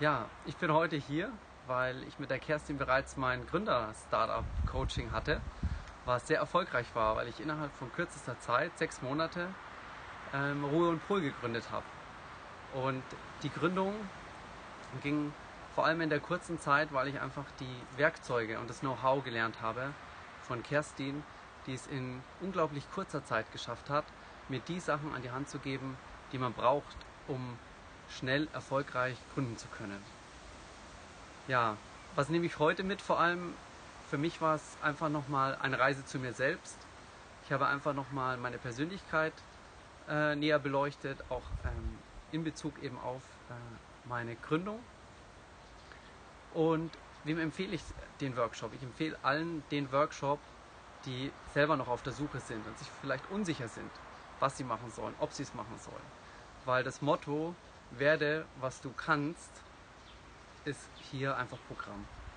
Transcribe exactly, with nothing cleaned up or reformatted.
Ja, ich bin heute hier, weil ich mit der Kerstin bereits mein Gründer-Startup-Coaching hatte, was sehr erfolgreich war, weil ich innerhalb von kürzester Zeit, sechs Monate, ähm, Ruhe und Pol gegründet habe. Und die Gründung ging vor allem in der kurzen Zeit, weil ich einfach die Werkzeuge und das Know-how gelernt habe von Kerstin, die es in unglaublich kurzer Zeit geschafft hat, mir die Sachen an die Hand zu geben, die man braucht, um schnell erfolgreich gründen zu können. Ja, was nehme ich heute mit? Vor allem für mich war es einfach nochmal eine Reise zu mir selbst. Ich habe einfach nochmal meine Persönlichkeit äh, näher beleuchtet, auch ähm, in Bezug eben auf äh, meine Gründung. Und wem empfehle ich den Workshop? Ich empfehle allen den Workshop, die selber noch auf der Suche sind und sich vielleicht unsicher sind, was sie machen sollen, ob sie es machen sollen. Weil das Motto, werde was du kannst, ist hier einfach Programm.